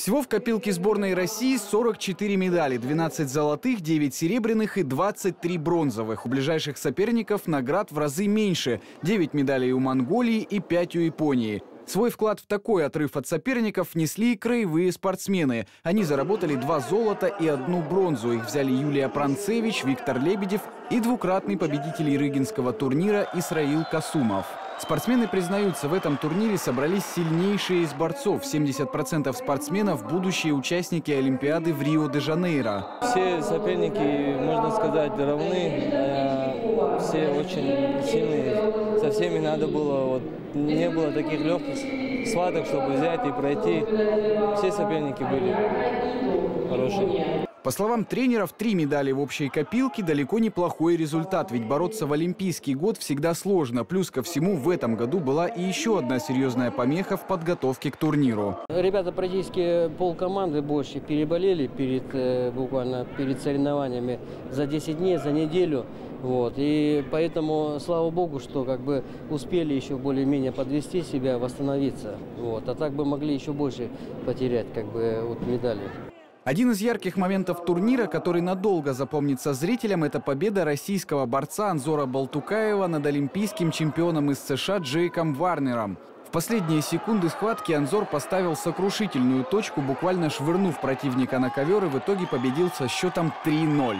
Всего в копилке сборной России 44 медали, 12 золотых, 9 серебряных и 23 бронзовых. У ближайших соперников наград в разы меньше – 9 медалей у Монголии и 5 у Японии. Свой вклад в такой отрыв от соперников внесли и краевые спортсмены. Они заработали 2 золота и 1 бронзу. Их взяли Юлия Пранцевич, Виктор Лебедев и двукратный победитель Ирыгинского турнира Исраил Касумов. Спортсмены признаются, в этом турнире собрались сильнейшие из борцов. 70% спортсменов – будущие участники Олимпиады в Рио-де-Жанейро. Все соперники, можно сказать, равны. Все очень сильные. Со всеми надо было, не было таких легких схваток, чтобы взять и пройти. Все соперники были хорошие. По словам тренеров, 3 медали в общей копилке – далеко неплохой результат, ведь бороться в Олимпийский год всегда сложно. Плюс ко всему, в этом году была и еще одна серьезная помеха в подготовке к турниру. Ребята практически полкоманды больше переболели буквально перед соревнованиями за 10 дней, за неделю. И поэтому, слава богу, что успели еще более-менее подвести себя, восстановиться. А так бы могли еще больше потерять медали. Один из ярких моментов турнира, который надолго запомнится зрителям, это победа российского борца Анзора Балтукаева над олимпийским чемпионом из США Джейком Варнером. В последние секунды схватки Анзор поставил сокрушительную точку, буквально швырнув противника на ковер, и в итоге победил со счетом 3-0.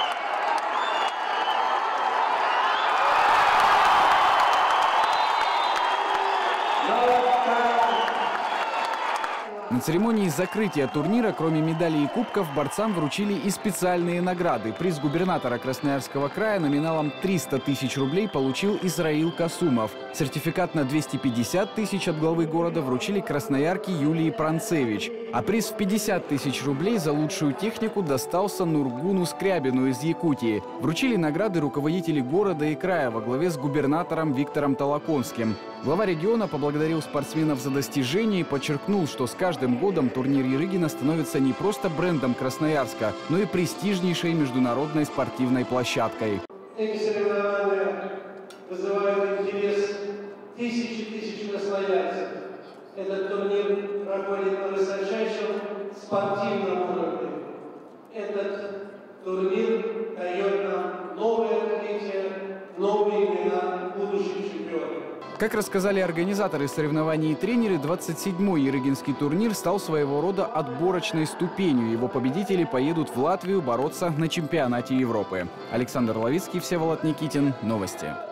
На церемонии закрытия турнира, кроме медалей и кубков, борцам вручили и специальные награды. Приз губернатора Красноярского края номиналом 300 тысяч рублей получил Исраил Касумов. Сертификат на 250 тысяч от главы города вручили красноярке Юлии Пранцевич. А приз в 50 тысяч рублей за лучшую технику достался Нургуну Скрябину из Якутии. Вручили награды руководители города и края во главе с губернатором Виктором Толоконским. Глава региона поблагодарил спортсменов за достижения и подчеркнул, что с каждым годом турнир Ярыгина становится не просто брендом Красноярска, но и престижнейшей международной спортивной площадкой. Эти соревнования вызывают интерес тысяч красноярцев. Этот турнир проходит на высочайшем спортивном уровне. Этот турнир дает нам новое открытие, новые имена будущих чемпионов. Как рассказали организаторы соревнований и тренеры, 27-й Ярыгинский турнир стал своего рода отборочной ступенью. Его победители поедут в Латвию бороться на чемпионате Европы. Александр Ловицкий, Всеволод Никитин. Новости.